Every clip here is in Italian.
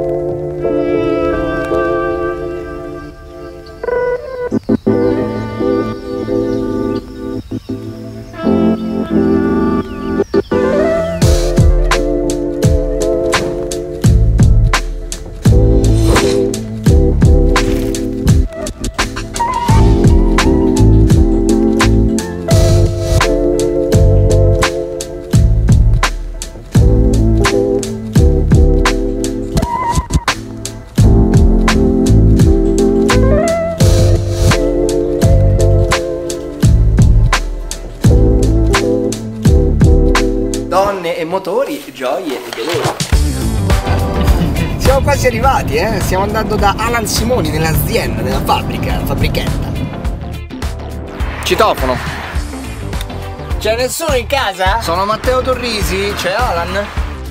Donne e motori, gioie e dolori. Siamo quasi arrivati, stiamo andando da Alan Simoni nell'azienda, nella fabbrichetta. Citofono. C'è nessuno in casa? Sono Matteo Torrisi, c'è Alan?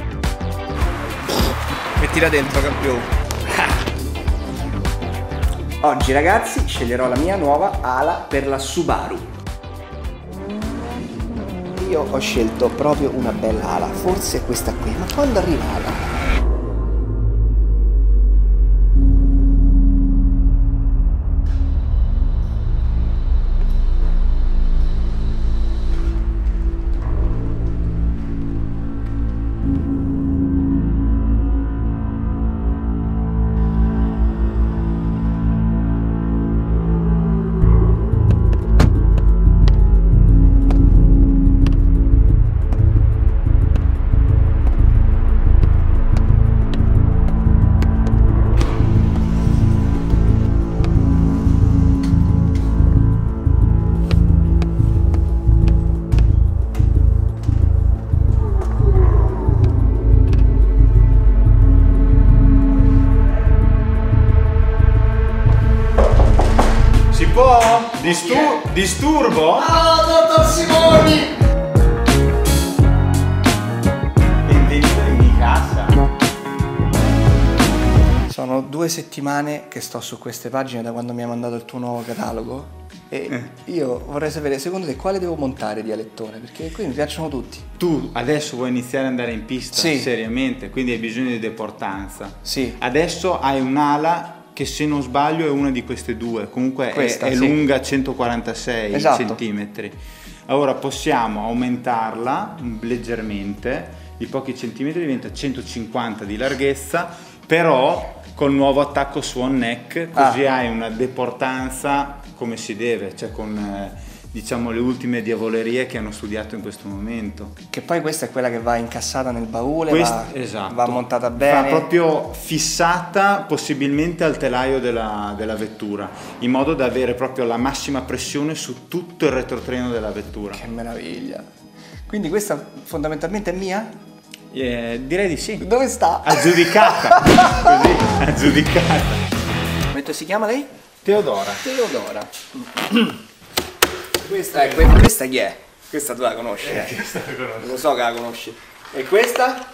Mettila dentro, campione. Oggi ragazzi sceglierò la mia nuova ala per la Subaru. Io ho scelto proprio una bella ala, forse questa qui, ma quando arriva ala? Disturbo? Oh, dottor Simoni! Benvenuto in casa. Sono 2 settimane che sto su queste pagine da quando mi hai mandato il tuo nuovo catalogo e io vorrei sapere secondo te quale devo montare di alettone, perché qui mi piacciono tutti. Tu adesso vuoi iniziare ad andare in pista? Sì. Seriamente, quindi hai bisogno di deportanza. Sì. Adesso hai un'ala che se non sbaglio è una di queste due, comunque Questa, è sì, lunga 146 esatto, centimetri. Ora possiamo aumentarla leggermente, di pochi centimetri diventa 150 di larghezza, però col nuovo attacco swan neck, così hai una deportanza come si deve, cioè con diciamo le ultime diavolerie che hanno studiato in questo momento. Che poi questa è quella che va incassata nel baule, esatto, va montata bene. Va proprio fissata possibilmente al telaio della vettura, in modo da avere proprio la massima pressione su tutto il retrotreno della vettura. Che meraviglia! Quindi questa fondamentalmente è mia? Direi di sì. Dove sta? Aggiudicata. Così, aggiudicata. Come si chiama lei? Teodora. Teodora. Questa chi è? Questa tu la conosci? Questa la conosco. Lo so che la conosci. E questa?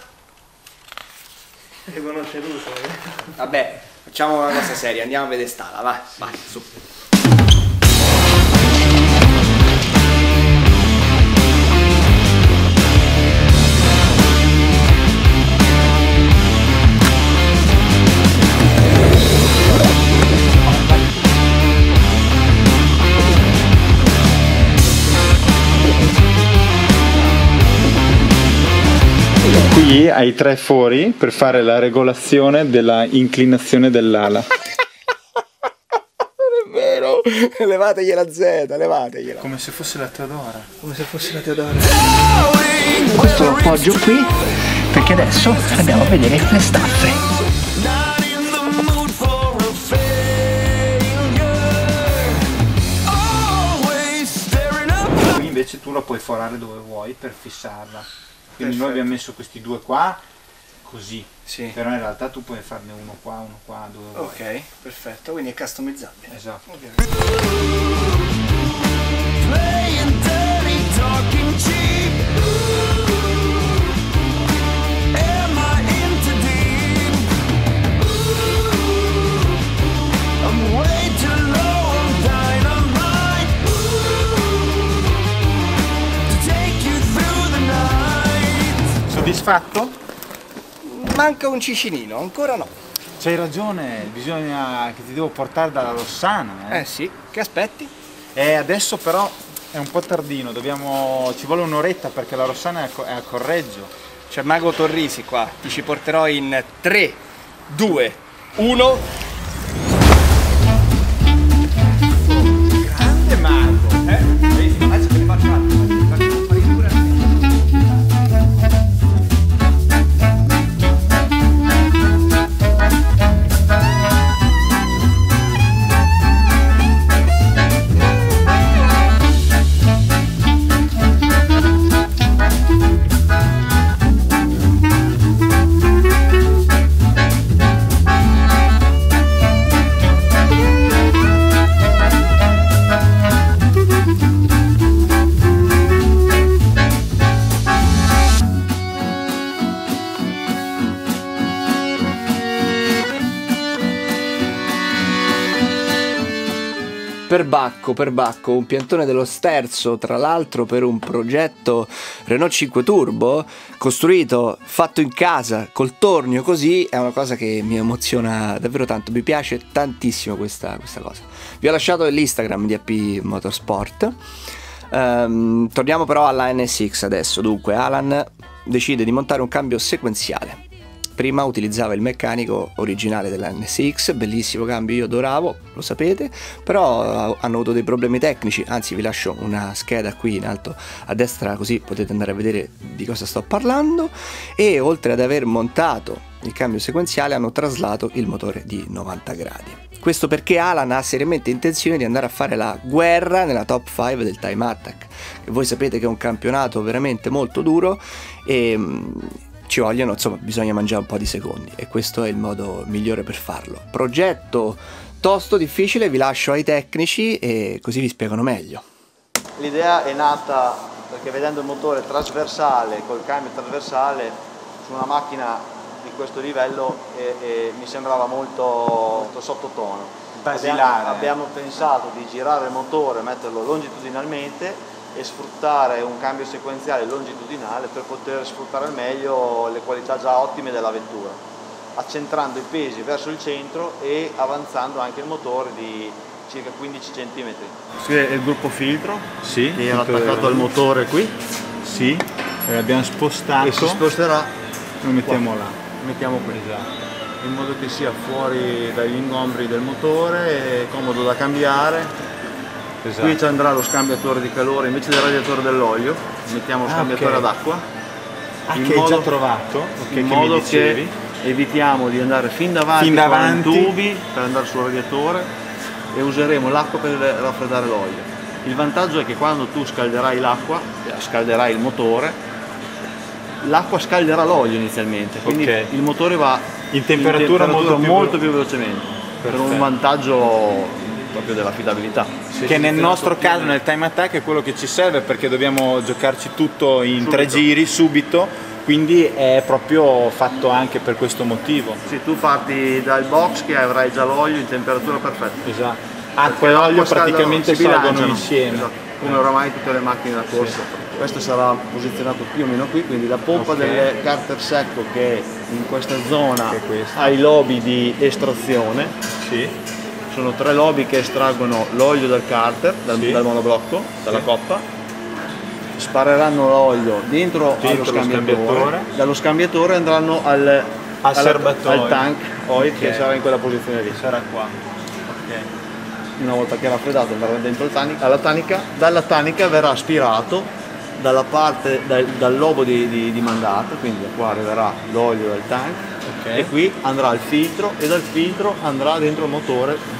Le conosce tu, Vabbè, facciamo una cosa seria, andiamo a vedere st'ala, vai, su. Qui hai 3 fori per fare la regolazione della inclinazione dell'ala. Non è vero! Levategliela Z, levategliela. Come se fosse la Teodora. Come se fosse la Teodora. Questo lo appoggio qui, perché adesso andiamo a vedere le staffe. Qui invece tu la puoi forare dove vuoi per fissarla. Quindi noi abbiamo messo questi 2 qua, così, sì, però in realtà tu puoi farne uno qua, dove vuoi. Ok, perfetto, quindi è customizzabile. Esatto. Okay. Soddisfatto? Manca un cicinino, ancora no. C'hai ragione, bisogna che ti devo portare dalla Rossana. Eh sì, che aspetti? Adesso però è un po' tardino, ci vuole un'oretta perché la Rossana è a Correggio. C'è Mago Torrisi qua, ti ci porterò in 3, 2, 1. Grande Mago, Adesso te ne faccio un altro. Perbacco, un piantone dello sterzo, tra l'altro per un progetto Renault 5 Turbo, costruito, fatto in casa, col tornio così, è una cosa che mi emoziona davvero tanto, mi piace tantissimo questa cosa. Vi ho lasciato l'Instagram di AP Motorsport. Torniamo però alla NSX adesso. Dunque, Alan decide di montare un cambio sequenziale. Prima utilizzava il meccanico originale della NSX, bellissimo cambio, io adoravo, lo sapete, però hanno avuto dei problemi tecnici, anzi vi lascio una scheda qui in alto a destra così potete andare a vedere di cosa sto parlando, e oltre ad aver montato il cambio sequenziale hanno traslato il motore di 90 gradi. Questo perché Alan ha seriamente intenzione di andare a fare la guerra nella top 5 del Time Attack, che voi sapete che è un campionato veramente molto duro e ci vogliono, insomma, bisogna mangiare un po' di secondi e questo è il modo migliore per farlo. Progetto tosto, difficile, vi lascio ai tecnici e così vi spiegano meglio. L'idea è nata perché vedendo il motore trasversale, col cambio trasversale, su una macchina di questo livello mi sembrava molto sottotono. Basilare. Abbiamo pensato di girare il motore, metterlo longitudinalmente e sfruttare un cambio sequenziale longitudinale per poter sfruttare al meglio le qualità già ottime della vettura, accentrando i pesi verso il centro e avanzando anche il motore di circa 15 cm. Qui è il gruppo filtro, sì, che era attaccato al motore qui. Sì, l'abbiamo spostato e si sposterà, lo mettiamo là. Lo mettiamo qui, esatto, in modo che sia fuori dagli ingombri del motore, comodo da cambiare. Esatto. Qui ci andrà lo scambiatore di calore, invece del radiatore dell'olio mettiamo lo scambiatore ad acqua, che hai già trovato, in modo che evitiamo di andare fin davanti con i tubi per andare sul radiatore e useremo l'acqua per raffreddare l'olio. Il vantaggio è che quando tu scalderai l'acqua, scalderai il motore, l'acqua scalderà l'olio inizialmente, quindi il motore va in temperatura molto più velocemente. Per un vantaggio proprio dell'affidabilità, che nel nostro caso nel Time Attack è quello che ci serve perché dobbiamo giocarci tutto in 3 giri subito, quindi è proprio fatto anche per questo motivo. Sì, tu parti dal box che avrai già l'olio in temperatura perfetta. Esatto, acqua e olio praticamente salgono insieme. Esatto. Come oramai tutte le macchine da corsa. Sì. Questo sarà posizionato più o meno qui, quindi la pompa del carter secco che è in questa zona ha i lobi di estrazione. Sì. Sono 3 lobi che estraggono l'olio dal carter, dal monoblocco, dalla coppa, spareranno l'olio dentro allo scambiatore, dallo scambiatore andranno al tank oil che sarà in quella posizione lì. Sarà qua. Una volta che è raffreddato andrà dentro alla tanica, dalla tanica verrà aspirato dalla parte, dal lobo di mandato, quindi da qua arriverà l'olio dal tank e qui andrà al filtro e dal filtro andrà dentro il motore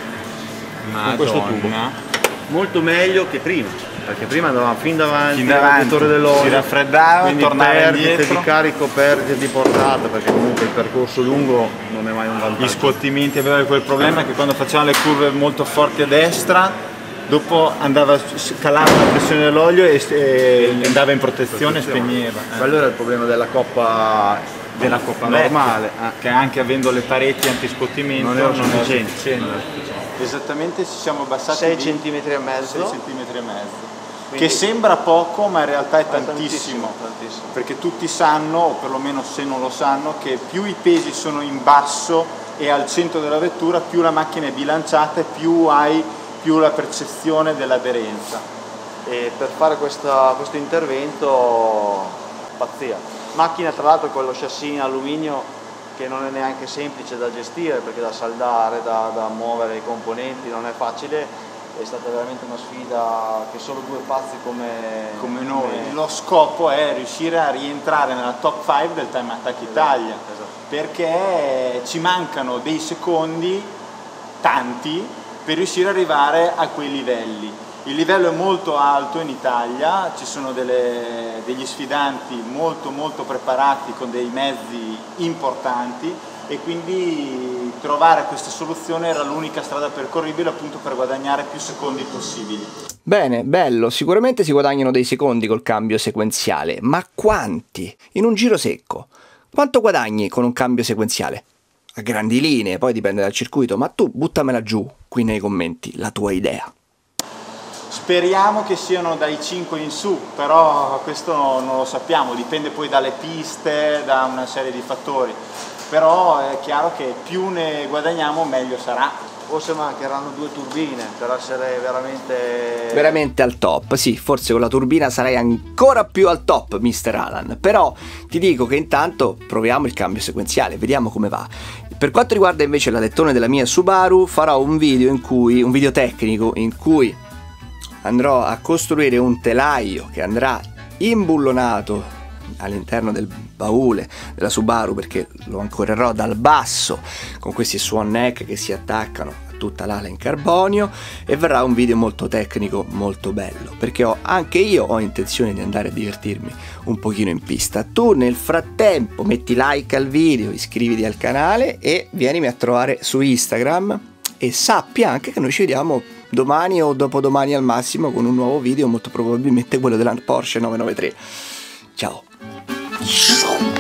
con questo tubo. Molto meglio che prima, perché prima andavamo fin davanti al radiatore dell'olio, si raffreddava, quindi tornava perdite indietro di carico, perdite di portata, perché comunque il percorso lungo non è mai un vantaggio. Gli scottimenti avevano quel problema che quando facevano le curve molto forti a destra dopo andava calando la pressione dell'olio e andava in protezione e spegneva. Quello era il problema della coppa normale, che anche avendo le pareti antiscottimento non era sufficiente. Esattamente, ci siamo abbassati 6 cm e mezzo. 6 cm e mezzo. Che sembra poco, ma in realtà è tantissimo, tantissimo. perché tutti sanno, o perlomeno se non lo sanno, che più i pesi sono in basso e al centro della vettura, più la macchina è bilanciata e più hai più la percezione dell'aderenza. E per fare questo intervento, pazzia. Macchina tra l'altro con lo chassis in alluminio che non è neanche semplice da gestire, perché da saldare, da muovere i componenti non è facile. È stata veramente una sfida che solo due pazzi come noi. Lo scopo è riuscire a rientrare nella top 5 del Time Attack Italia, perché ci mancano dei secondi, tanti, per riuscire ad arrivare a quei livelli. Il livello è molto alto in Italia, ci sono degli sfidanti molto preparati con dei mezzi importanti, e quindi trovare questa soluzione era l'unica strada percorribile, appunto, per guadagnare più secondi possibili. Bene, bello, sicuramente si guadagnano dei secondi col cambio sequenziale, ma quanti? In un giro secco, quanto guadagni con un cambio sequenziale? A grandi linee, poi dipende dal circuito, ma tu buttamela giù qui nei commenti, la tua idea. Speriamo che siano dai 5 in su, però questo non lo sappiamo, dipende poi dalle piste, da una serie di fattori. Però è chiaro che più ne guadagniamo meglio sarà. Forse mancheranno 2 turbine per essere veramente al top. Sì, forse con la turbina sarai ancora più al top, Mr. Alan. Però ti dico che intanto proviamo il cambio sequenziale, vediamo come va. Per quanto riguarda invece l'alettone della mia Subaru, farò un video tecnico in cui andrò a costruire un telaio che andrà imbullonato all'interno del baule della Subaru, perché lo ancorerò dal basso con questi swan neck che si attaccano a tutta l'ala in carbonio, e verrà un video molto tecnico, molto bello, perché anche io ho intenzione di andare a divertirmi un pochino in pista. Tu nel frattempo metti like al video, iscriviti al canale e vienimi a trovare su Instagram, e sappi anche che noi ci vediamo domani o dopodomani al massimo con un nuovo video, molto probabilmente quello della Porsche 993. Ciao!